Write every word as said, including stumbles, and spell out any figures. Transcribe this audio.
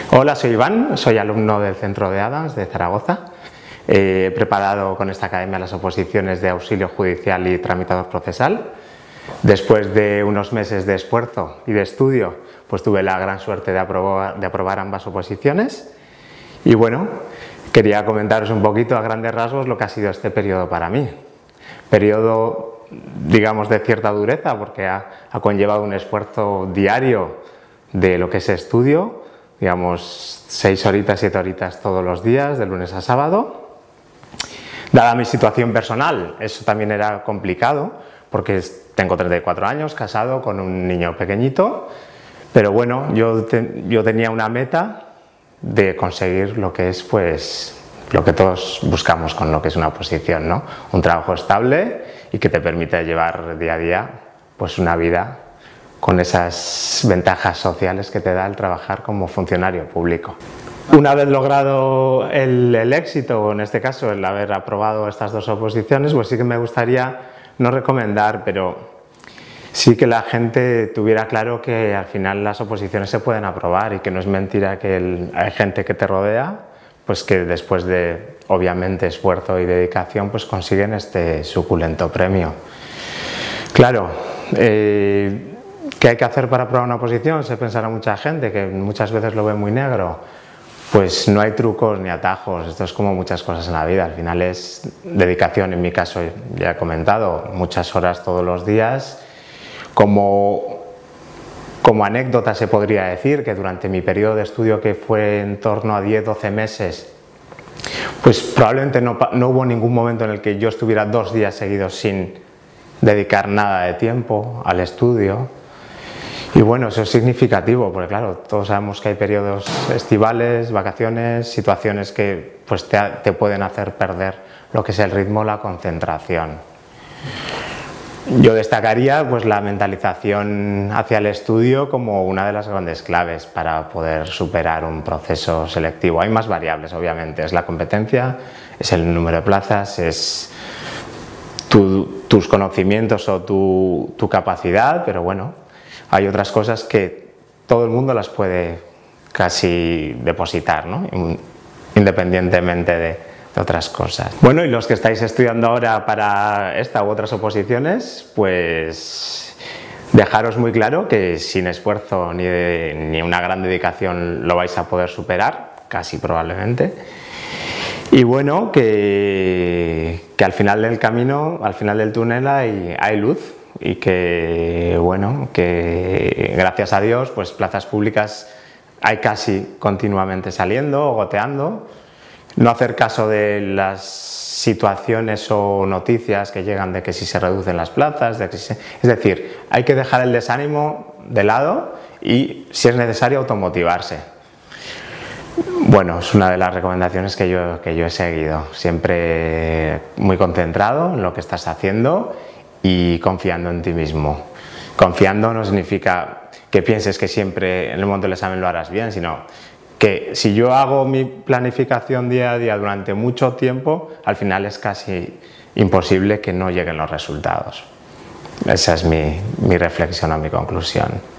Hola, soy Iván, soy alumno del Centro de Adams de Zaragoza. Eh, he preparado con esta academia las oposiciones de auxilio judicial y tramitador procesal. Después de unos meses de esfuerzo y de estudio, pues tuve la gran suerte de aprobar, de aprobar ambas oposiciones. Y bueno, quería comentaros un poquito a grandes rasgos lo que ha sido este periodo para mí. Periodo, digamos, de cierta dureza, porque ha, ha conllevado un esfuerzo diario de lo que es estudio, digamos, seis horitas, siete horitas todos los días, de lunes a sábado. Dada mi situación personal, eso también era complicado, porque tengo treinta y cuatro años, casado con un niño pequeñito, pero bueno, yo, te, yo tenía una meta de conseguir lo que es, pues, lo que todos buscamos con lo que es una oposición, ¿no? Un trabajo estable y que te permite llevar día a día, pues, una vida con esas ventajas sociales que te da el trabajar como funcionario público. Una vez logrado el, el éxito, o en este caso el haber aprobado estas dos oposiciones, pues sí que me gustaría no recomendar, pero sí que la gente tuviera claro que al final las oposiciones se pueden aprobar y que no es mentira que el, hay gente que te rodea, pues que después de, obviamente, esfuerzo y dedicación, pues consiguen este suculento premio. Claro, eh, ¿qué hay que hacer para aprobar una oposición? Se pensará mucha gente, que muchas veces lo ve muy negro. Pues no hay trucos ni atajos, esto es como muchas cosas en la vida, al final es dedicación, en mi caso ya he comentado, muchas horas todos los días. Como, como anécdota se podría decir que durante mi periodo de estudio, que fue en torno a diez doce meses, pues probablemente no, no hubo ningún momento en el que yo estuviera dos días seguidos sin dedicar nada de tiempo al estudio. Y bueno, eso es significativo, porque claro, todos sabemos que hay periodos estivales, vacaciones, situaciones que pues, te, te pueden hacer perder lo que es el ritmo, la concentración. Yo destacaría pues, la mentalización hacia el estudio como una de las grandes claves para poder superar un proceso selectivo. Hay más variables, obviamente, es la competencia, es el número de plazas, es tu, tus conocimientos o tu, tu capacidad, pero bueno, hay otras cosas que todo el mundo las puede casi depositar, ¿no? Independientemente de, de otras cosas. Bueno, y los que estáis estudiando ahora para esta u otras oposiciones, pues dejaros muy claro que sin esfuerzo ni, de, ni una gran dedicación lo vais a poder superar, casi probablemente. Y bueno, que, que al final del camino, al final del túnel hay, hay luz. Y que, bueno, que gracias a Dios, pues plazas públicas hay casi continuamente saliendo o goteando. No hacer caso de las situaciones o noticias que llegan de que si se reducen las plazas, de que si se... es decir, hay que dejar el desánimo de lado y, si es necesario, automotivarse. Bueno, es una de las recomendaciones que yo, que yo he seguido. Siempre muy concentrado en lo que estás haciendo y confiando en ti mismo. Confiando no significa que pienses que siempre en el momento del examen lo harás bien, sino que si yo hago mi planificación día a día durante mucho tiempo, al final es casi imposible que no lleguen los resultados. Esa es mi, mi reflexión o mi conclusión.